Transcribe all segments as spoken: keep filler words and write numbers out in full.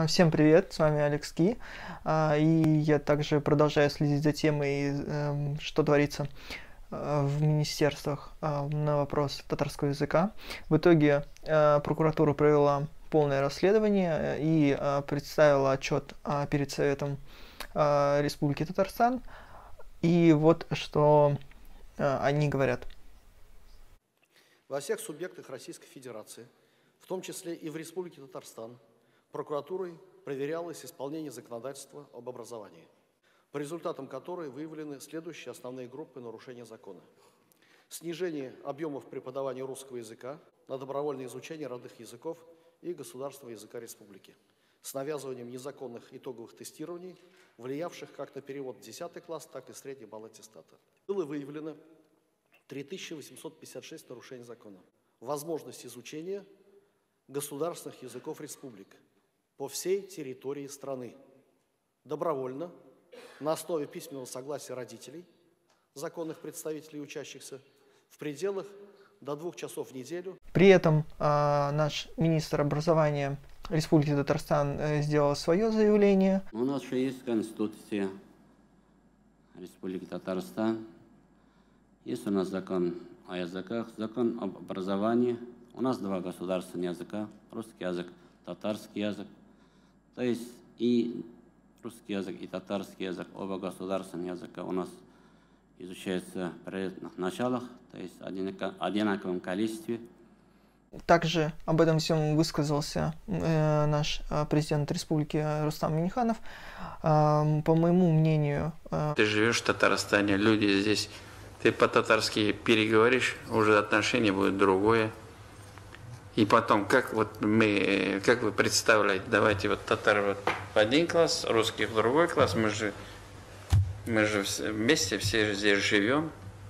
Всем привет, с вами Алекс Ки, и я также продолжаю следить за темой, что творится в министерствах на вопрос татарского языка. В итоге прокуратура провела полное расследование и представила отчет перед Советом Республики Татарстан. И вот что они говорят. Во всех субъектах Российской Федерации, в том числе и в Республике Татарстан, прокуратурой проверялось исполнение законодательства об образовании, по результатам которой выявлены следующие основные группы нарушения закона. Снижение объемов преподавания русского языка на добровольное изучение родных языков и государственного языка республики с навязыванием незаконных итоговых тестирований, влиявших как на перевод в десятый класс, так и средний балл аттестата. Было выявлено три тысячи восемьсот пятьдесят шесть нарушений закона. Возможность изучения государственных языков республик по всей территории страны добровольно, на основе письменного согласия родителей, законных представителей учащихся, в пределах до двух часов в неделю. При этом э, наш министр образования Республики Татарстан э, сделал свое заявление. У нас же есть Конституция Республики Татарстан, есть у нас закон о языках, закон об образовании. У нас два государственных языка, русский язык, татарский язык. То есть и русский язык, и татарский язык, оба государственных языка у нас изучаются в приоритетных началах, то есть в одинаковом количестве. Также об этом всем высказался э, наш э, президент республики Рустам Минниханов. Э, по моему мнению... Э... Ты живешь в Татарстане, люди здесь, ты по-татарски переговоришь, уже отношение будет другое. И потом, как вот мы, как вы представляете, давайте вот татары вот в один класс, русских в другой класс, мы же, мы же вместе все здесь живем.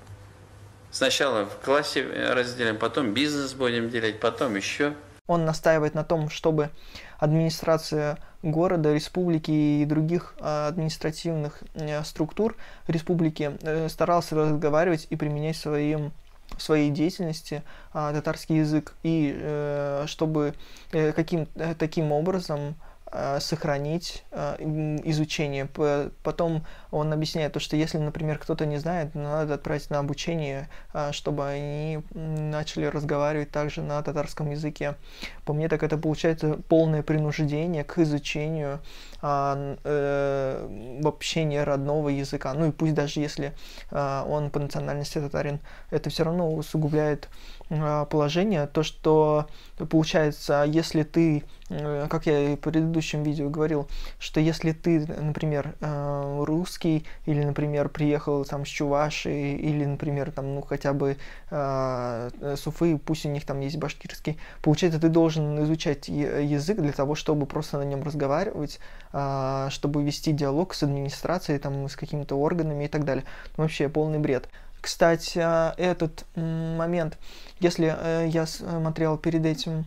Сначала в классе разделим, потом бизнес будем делить, потом еще. Он настаивает на том, чтобы администрация города, республики и других административных структур республики старался разговаривать и применять своим в своей деятельности а, татарский язык, и э, чтобы э, каким, э, таким образом э, сохранить э, изучение. Потом он объясняет, то, что если, например, кто-то не знает, надо отправить на обучение, э, чтобы они начали разговаривать также на татарском языке. По мне, так это получается полное принуждение к изучению э, э, вообще не родного языка. Ну и пусть даже если э, он по национальности татарин, это все равно усугубляет э, положение. То, что получается, если ты, э, как я и в предыдущем видео говорил, что если ты, например, э, русский, или, например, приехал там с Чувашии, или, например, там, ну, хотя бы э, с Уфы, пусть у них там есть башкирский, получается, ты должен изучать язык для того, чтобы просто на нем разговаривать, э, чтобы вести диалог с администрацией, там, с какими-то органами и так далее. Ну, вообще полный бред. Кстати, этот момент, если я смотрел перед этим,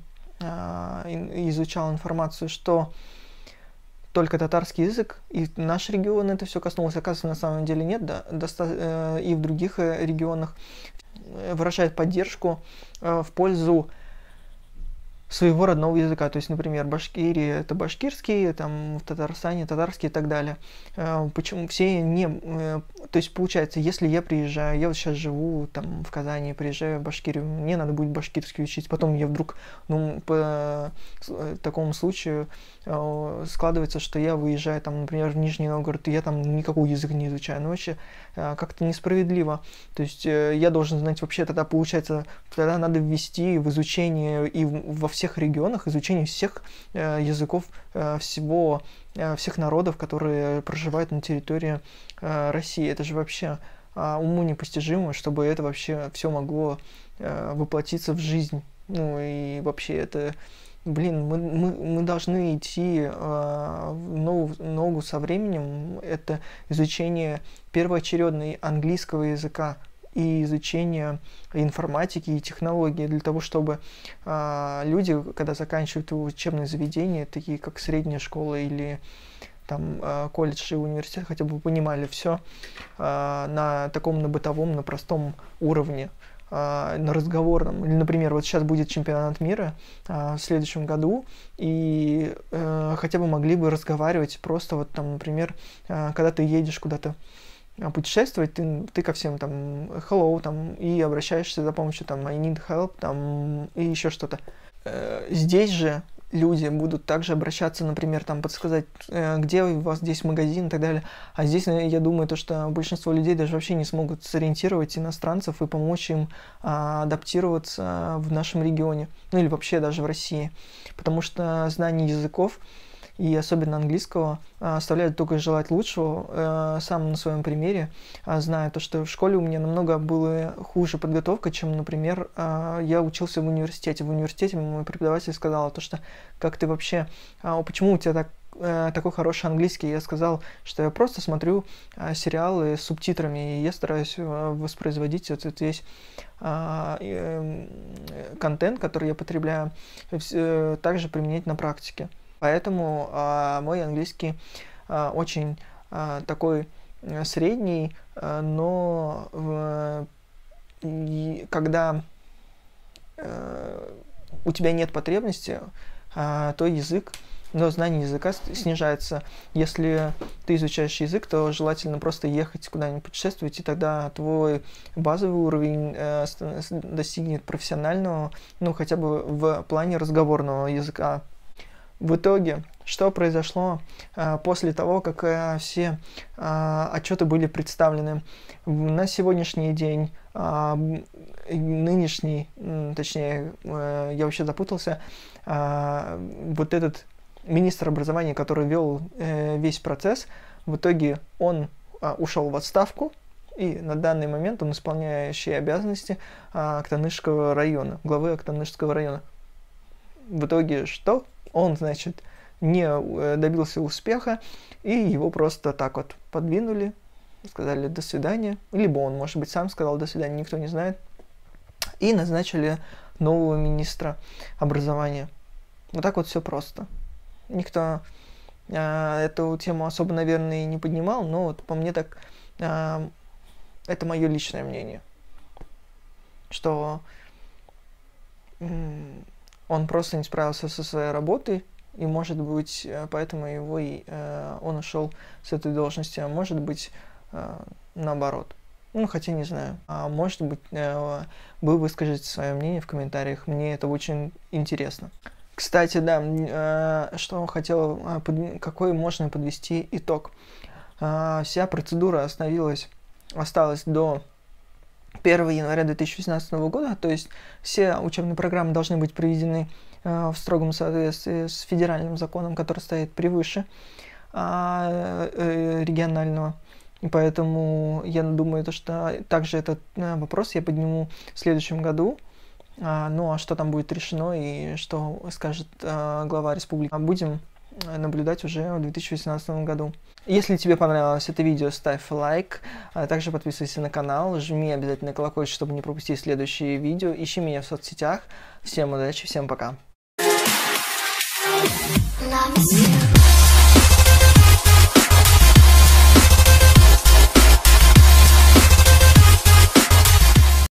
изучал информацию, что только татарский язык, и наш регион это все коснулось, оказывается, на самом деле нет, да, доста- и в других регионах выражает поддержку в пользу своего родного языка. То есть, например, Башкирия это башкирский, там в Татарстане татарский и так далее. Почему все не... То есть, получается, если я приезжаю, я вот сейчас живу там в Казани, приезжаю в Башкирию, мне надо будет башкирский учить, потом я вдруг, ну, по такому случаю складывается, что я выезжаю, там, например, в Нижний Новгород, и я там никакой язык не изучаю. Ну, вообще, как-то несправедливо. То есть, я должен знать вообще, тогда, получается, тогда надо ввести в изучение и во всех регионах, изучение всех языков всего, всех народов, которые проживают на территории России. Это же вообще уму непостижимо, чтобы это вообще все могло воплотиться в жизнь. Ну, и вообще это... Блин, мы, мы, мы должны идти э, в ногу, ногу со временем. Это изучение первоочередно английского языка и изучение информатики и технологий для того, чтобы э, люди, когда заканчивают учебные заведения, такие как средняя школа или там э, колледж и университет, хотя бы понимали все э, на таком, на бытовом, на простом уровне. а, на разговорном. Или, например, вот сейчас будет чемпионат мира а, в следующем году, и а, хотя бы могли бы разговаривать просто вот там, например, а, когда ты едешь куда-то путешествовать, ты, ты ко всем там hello, там, и обращаешься за помощью там I need help, там, и еще что-то. Э, здесь же люди будут также обращаться, например, там, подсказать, э, где у вас здесь магазин и так далее. А здесь, я думаю, то, что большинство людей даже вообще не смогут сориентировать иностранцев и помочь им а, адаптироваться в нашем регионе, ну или вообще даже в России. Потому что знание языков, и особенно английского, оставляет только желать лучшего. Сам на своем примере знаю то, что в школе у меня намного была хуже подготовка, чем, например, я учился в университете. В университете мой преподаватель сказал то, что как ты вообще, почему у тебя так, такой хороший английский? Я сказал, что я просто смотрю сериалы с субтитрами, и я стараюсь воспроизводить этот весь контент, который я потребляю, также применять на практике. Поэтому а, мой английский а, очень а, такой а, средний, а, но а, и, когда а, у тебя нет потребности, а, то язык, но знание языка снижается. Если ты изучаешь язык, то желательно просто ехать куда-нибудь путешествовать, и тогда твой базовый уровень а, достигнет профессионального, ну хотя бы в плане разговорного языка. В итоге, что произошло а, после того, как а, все а, отчеты были представлены? На сегодняшний день, а, нынешний, точнее, а, я вообще запутался, а, вот этот министр образования, который вел а, весь процесс, в итоге он а, ушел в отставку, и на данный момент он исполняющий обязанности а, Актанышского района, главы Актанышского района. В итоге что? Он, значит, не добился успеха, и его просто так вот подвинули, сказали «до свидания». Либо он, может быть, сам сказал «до свидания», никто не знает. И назначили нового министра образования. Вот так вот все просто. Никто а, эту тему особо, наверное, и не поднимал, но вот по мне так, а, это мое личное мнение, что он просто не справился со своей работой, и, может быть, поэтому его и, э, он ушел с этой должности, а может быть, э, наоборот. Ну, хотя не знаю. А может быть, э, вы выскажете свое мнение в комментариях, мне это очень интересно. Кстати, да, э, что хотел, э, под, какой можно подвести итог. Э, вся процедура остановилась, осталась до первого января две тысячи восемнадцатого года, то есть все учебные программы должны быть проведены э, в строгом соответствии с федеральным законом, который стоит превыше э, э, регионального. И поэтому я думаю, то, что также этот э, вопрос я подниму в следующем году. А, ну а что там будет решено и что скажет э, глава республики, будем наблюдать уже в две тысячи восемнадцатом году. Если тебе понравилось это видео, ставь лайк, а также подписывайся на канал, жми обязательно колокольчик, чтобы не пропустить следующие видео, ищи меня в соцсетях. Всем удачи, всем пока. Love you.